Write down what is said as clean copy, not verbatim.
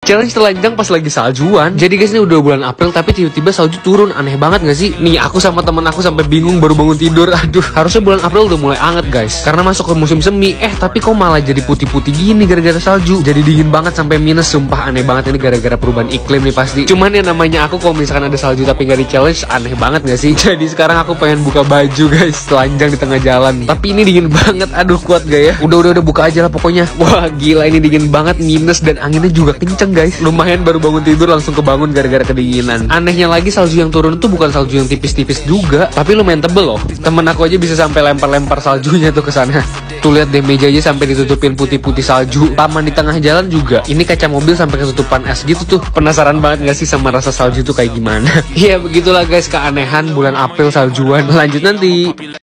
Challenge telanjang pas lagi saljuan. Jadi guys, ini udah bulan April tapi tiba-tiba salju turun. Aneh banget gak sih? Nih aku sama temen aku sampai bingung baru bangun tidur. Aduh, harusnya bulan April udah mulai anget guys, karena masuk ke musim semi. Tapi kok malah jadi putih-putih gini gara-gara salju. Jadi dingin banget sampai minus. Sumpah aneh banget, ini gara-gara perubahan iklim nih pasti. Cuman ya namanya aku kalau misalkan ada salju tapi gak di challenge, aneh banget gak sih? Jadi sekarang aku pengen buka baju guys, telanjang di tengah jalan. Tapi ini dingin banget. Aduh, kuat gak ya? Udah buka aja lah pokoknya. Wah gila, ini dingin banget, minus dan anginnya juga kenceng guys. Lumayan baru bangun tidur langsung kebangun gara-gara kedinginan. Anehnya lagi salju yang turun tuh bukan salju yang tipis-tipis juga, tapi lumayan tebel loh. Temen aku aja bisa sampai lempar-lempar saljunya tuh ke sana. Tuh lihat deh, mejanya sampai ditutupin putih-putih salju. Taman di tengah jalan juga. Ini kaca mobil sampai ketutupan es gitu tuh. Penasaran banget gak sih sama rasa salju tuh kayak gimana? Ya begitulah guys, keanehan bulan April saljuan. Lanjut nanti.